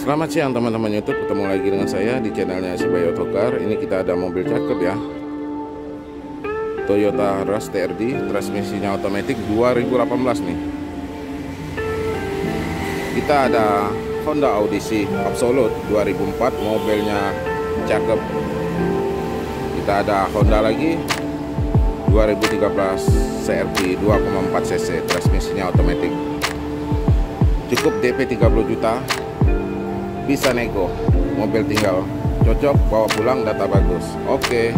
Selamat siang teman-teman YouTube, ketemu lagi dengan saya di channelnya Sibayo Otokar. Ini kita ada mobil cakep ya, Toyota Rush TRD, transmisinya otomatis 2018 nih. Kita ada Honda Odyssey Absolute 2004, mobilnya cakep. Kita ada Honda lagi 2013 CRV 2,4 cc, transmisinya otomatis. Cukup DP 30 juta, bisa nego, mobil tinggal cocok bawa pulang, data bagus. Oke.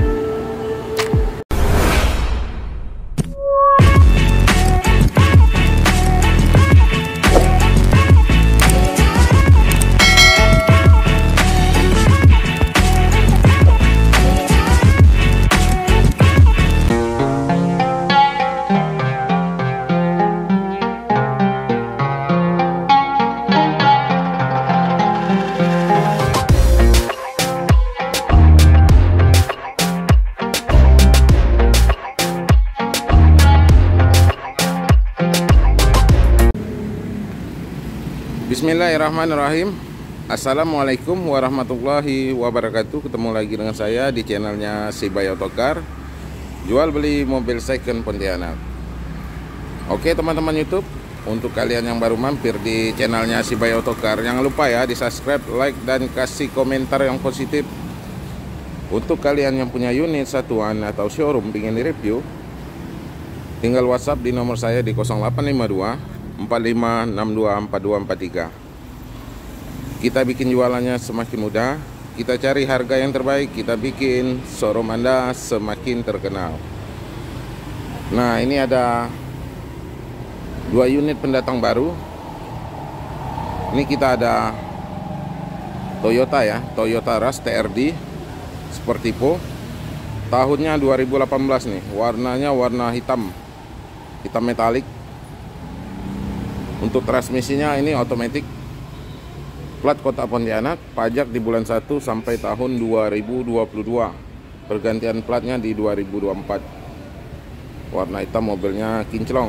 Bismillahirrahmanirrahim. Assalamualaikum warahmatullahi wabarakatuh. Ketemu lagi dengan saya di channelnya Sibayo Otokar, jual beli mobil second Pontianak. Oke teman-teman YouTube, untuk kalian yang baru mampir di channelnya Sibayo Otokar, jangan lupa ya di subscribe, like, dan kasih komentar yang positif. Untuk kalian yang punya unit satuan atau showroom ingin direview, tinggal WhatsApp di nomor saya di 0852 45624243. Kita bikin jualannya semakin mudah, kita cari harga yang terbaik, kita bikin showroom Anda semakin terkenal. Nah, ini ada 2 unit pendatang baru. Ini kita ada Toyota ya, Toyota Rush TRD Sportivo, tahunnya 2018 nih. Warnanya warna hitam, hitam metalik. Untuk transmisinya ini otomatis, plat kota Pontianak, pajak di bulan 1 sampai tahun 2022, pergantian platnya di 2024. Warna hitam, mobilnya kinclong.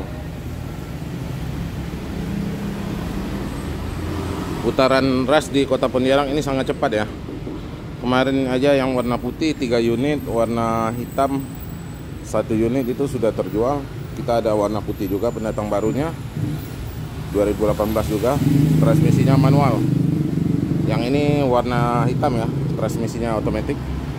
Putaran rush di kota Pontianak ini sangat cepat ya. Kemarin aja yang warna putih 3 unit, warna hitam 1 unit itu sudah terjual. Kita ada warna putih juga pendatang barunya 2018 juga, transmisinya manual. Yang ini warna hitam ya, transmisinya otomatis.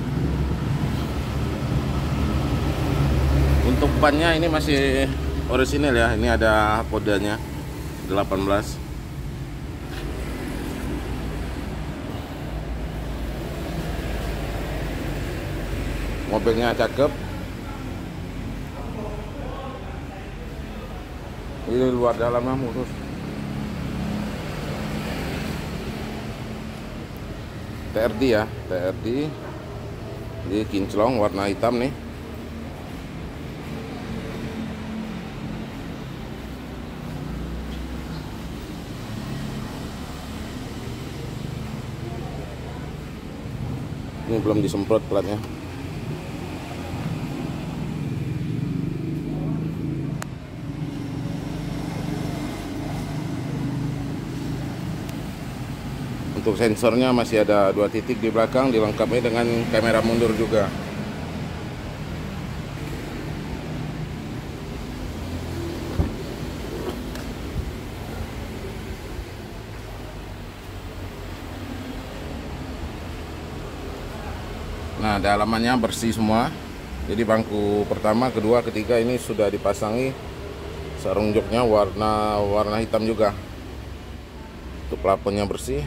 Untuk bannya ini masih orisinil ya, ini ada kodenya 18. Mobilnya cakep. Ini luar dalamnya mulus. TRD ya, TRD di kinclong warna hitam nih. Ini belum disemprot platnya. Untuk sensornya masih ada 2 titik di belakang, dilengkapi dengan kamera mundur juga. Nah, dalamannya bersih semua. Jadi bangku pertama, kedua, ketiga ini sudah dipasangi sarung joknya warna hitam juga. Untuk plafonnya bersih.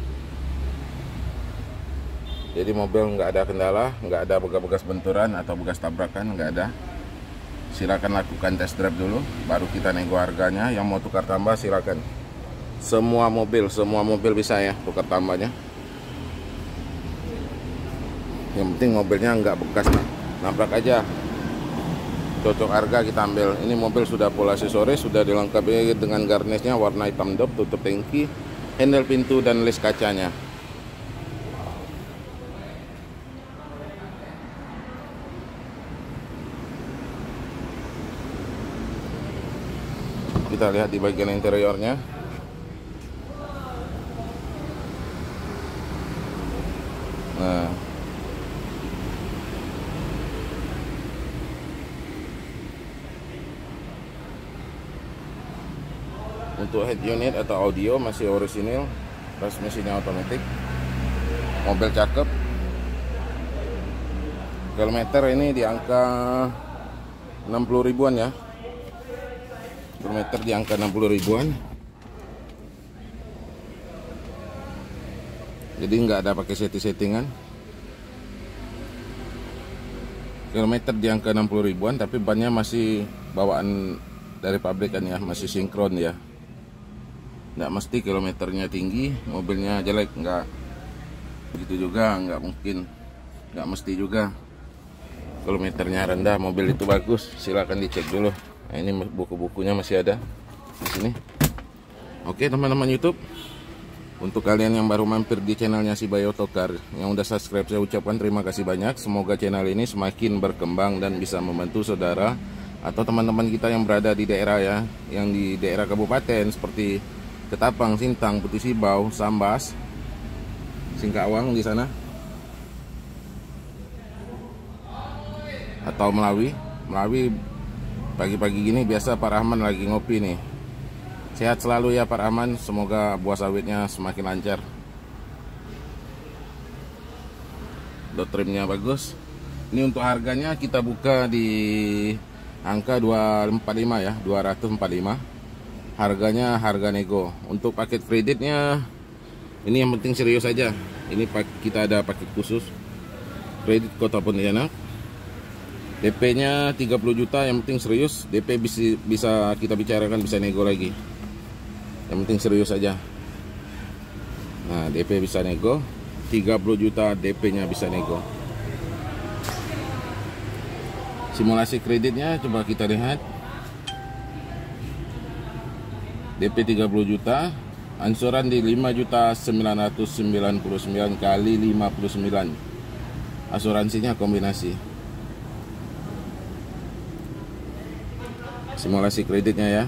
Jadi mobil nggak ada kendala, nggak ada bekas-bekas benturan atau bekas tabrakan, nggak ada. Silakan lakukan test drive dulu, baru kita nego harganya. Yang mau tukar tambah silakan. Semua mobil bisa ya tukar tambahnya. Yang penting mobilnya nggak bekas nabrak aja. Cocok harga kita ambil. Ini mobil sudah full aksesoris, sudah dilengkapi dengan garnisnya warna hitam dop, tutup tangki, handle pintu, dan list kacanya. Kita lihat di bagian interiornya. Nah, untuk head unit atau audio masih orisinil, transmisinya otomatis, mobil cakep. Kilometer ini di angka 60 ribuan ya, kilometer di angka 60 ribuan, jadi nggak ada pakai settingan. Kilometer di angka 60 ribuan, tapi bannya masih bawaan dari pabrikan ya, masih sinkron ya. Nggak mesti kilometernya tinggi mobilnya jelek, nggak begitu juga, nggak mungkin, nggak mesti juga. Kilometernya rendah mobil itu bagus, silahkan dicek dulu. Nah, ini buku-bukunya masih ada di sini. Oke teman-teman YouTube, untuk kalian yang baru mampir di channelnya Si Bayo Otokar, yang udah subscribe, saya ucapkan terima kasih banyak. Semoga channel ini semakin berkembang dan bisa membantu saudara atau teman-teman kita yang berada di daerah ya, yang di daerah kabupaten seperti Ketapang, Sintang, Putih Sibau, Sambas, Singkawang di sana, atau Melawi. Pagi-pagi gini biasa Pak Rahman lagi ngopi nih. Sehat selalu ya Pak Rahman, semoga buah sawitnya semakin lancar. Dot trimnya bagus. Ini untuk harganya kita buka di angka 245 ya, 245. Harganya harga nego. Untuk paket kreditnya ini yang penting serius aja. Ini kita ada paket khusus kredit Kota Pontianak. DP-nya 30 juta, yang penting serius. DP bisa kita bicarakan, bisa nego lagi. Yang penting serius aja. Nah, DP bisa nego. 30 juta DP-nya bisa nego. Simulasi kreditnya coba kita lihat. DP 30 juta, angsuran di 5.999 kali 59. Asuransinya kombinasi. Simulasi kreditnya ya.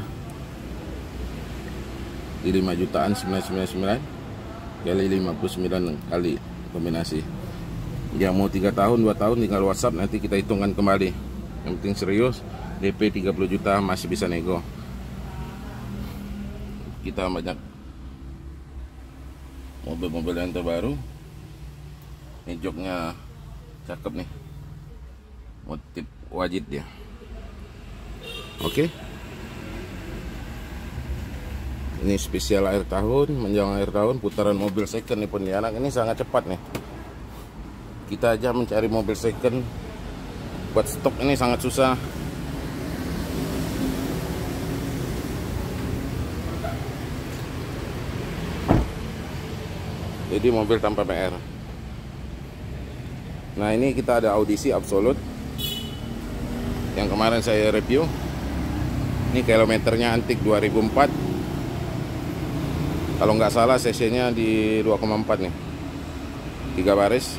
Di 5.999 kali 59 kali kombinasi. Yang mau 3 tahun, 2 tahun tinggal WhatsApp, nanti kita hitungkan kembali. Yang penting serius, DP 30 juta masih bisa nego. Kita banyak mobil-mobil yang terbaru. Ini joknya cakep nih, motif wajib dia. Oke, ini spesial akhir tahun, menjelang akhir tahun, putaran mobil second di Pontianak ini sangat cepat nih. Kita aja mencari mobil second buat stok ini sangat susah. Jadi mobil tanpa PR. Nah, ini kita ada audisi Absolut yang kemarin saya review. Ini kilometernya antik 2004. Kalau nggak salah cc-nya di 2,4 nih, 3 baris.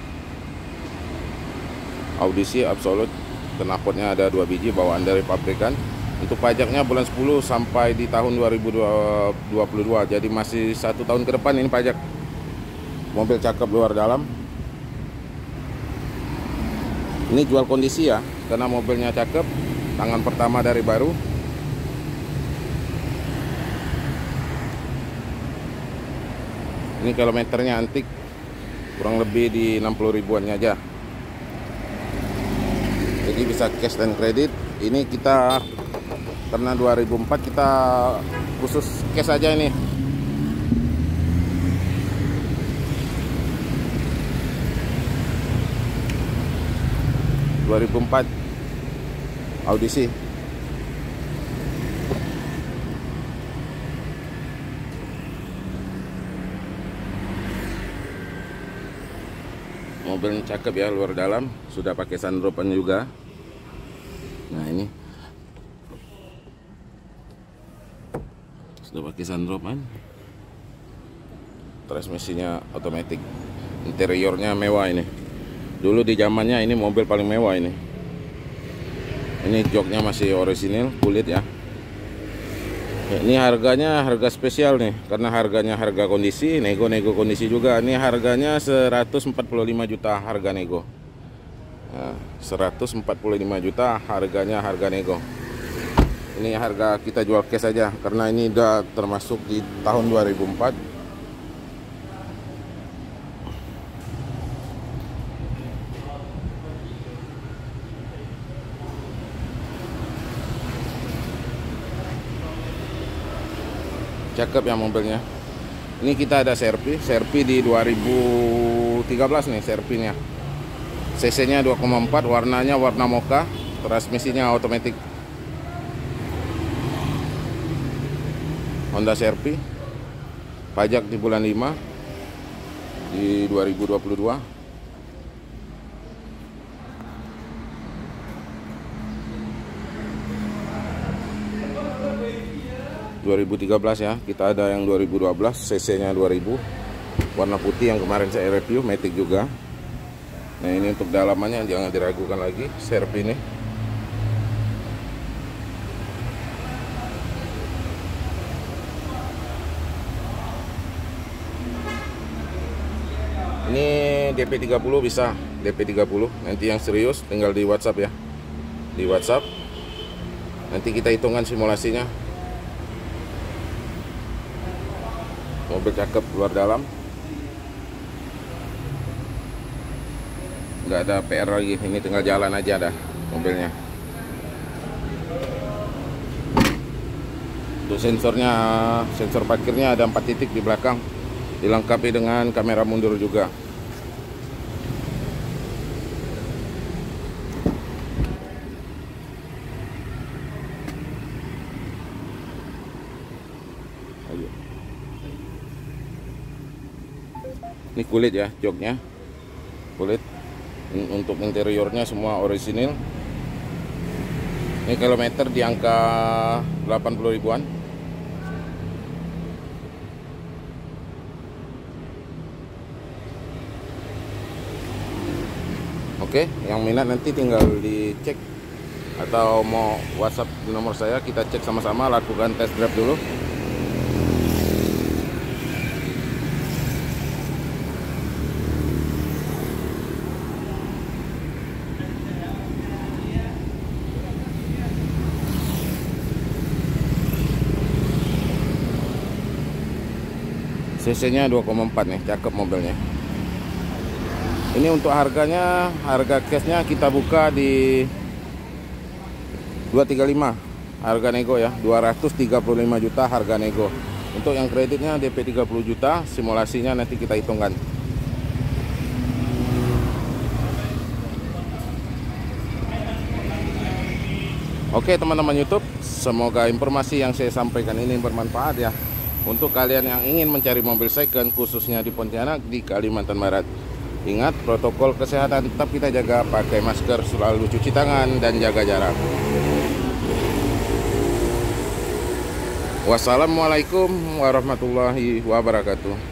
Audisi Absolut, knalpotnya ada 2 biji, bawaan dari pabrikan. Untuk pajaknya bulan 10 sampai di tahun 2022. Jadi masih 1 tahun ke depan ini pajak. Mobil cakep luar dalam. Ini jual kondisi ya, karena mobilnya cakep, tangan pertama dari baru. Ini kilometernya antik, kurang lebih di 60 ribuannya aja. Jadi bisa cash dan kredit. Ini kita karena 2004 kita khusus cash aja ini. ...2004 audisi. Mobilnya cakep ya, luar dalam, sudah pakai sunroof-an juga. Nah, ini sudah pakai sunroof-an. Transmisinya otomatis. Interiornya mewah ini. Dulu di zamannya ini mobil paling mewah ini. Ini joknya masih orisinil, kulit ya. Ya, ini harganya harga spesial nih, karena harganya harga kondisi, nego-nego kondisi juga. Ini harganya 145 juta harga nego. Nah, 145 juta harganya harga nego. Ini harga kita jual cash aja, karena ini udah termasuk di tahun 2004. Cakep ya mobilnya. Ini kita ada serpi di 2013 nih serpinya. CC-nya 2,4, warnanya warna mocha, transmisinya otomatis. Honda Serpi, pajak di bulan 5 di 2022. 2013 ya, kita ada yang 2012, cc-nya 2000, warna putih yang kemarin saya review, matic juga. Nah ini untuk dalamannya jangan diragukan lagi, Serpi ini. Ini DP 30 bisa, DP 30. Nanti yang serius tinggal di WhatsApp ya, di WhatsApp. Nanti kita hitungkan simulasinya. Mobil cakep luar dalam, nggak ada PR lagi, ini tinggal jalan aja dah mobilnya. Untuk sensornya, sensor parkirnya ada 4 titik di belakang, dilengkapi dengan kamera mundur juga. Ini kulit ya, joknya kulit. Untuk interiornya semua orisinil. Ini kilometer di angka 80 ribuan. Oke, yang minat nanti tinggal dicek atau mau WhatsApp di nomor saya, kita cek sama-sama, lakukan test drive dulu. CC-nya 2,4 nih, cakep mobilnya. Ini untuk harganya, harga cashnya kita buka di 235, harga nego ya, 235 juta harga nego. Untuk yang kreditnya DP 30 juta, simulasinya nanti kita hitungkan. Oke teman-teman YouTube, semoga informasi yang saya sampaikan ini bermanfaat ya untuk kalian yang ingin mencari mobil second, khususnya di Pontianak, di Kalimantan Barat. Ingat protokol kesehatan, tetap kita jaga, pakai masker, selalu cuci tangan, dan jaga jarak. Wassalamualaikum warahmatullahi wabarakatuh.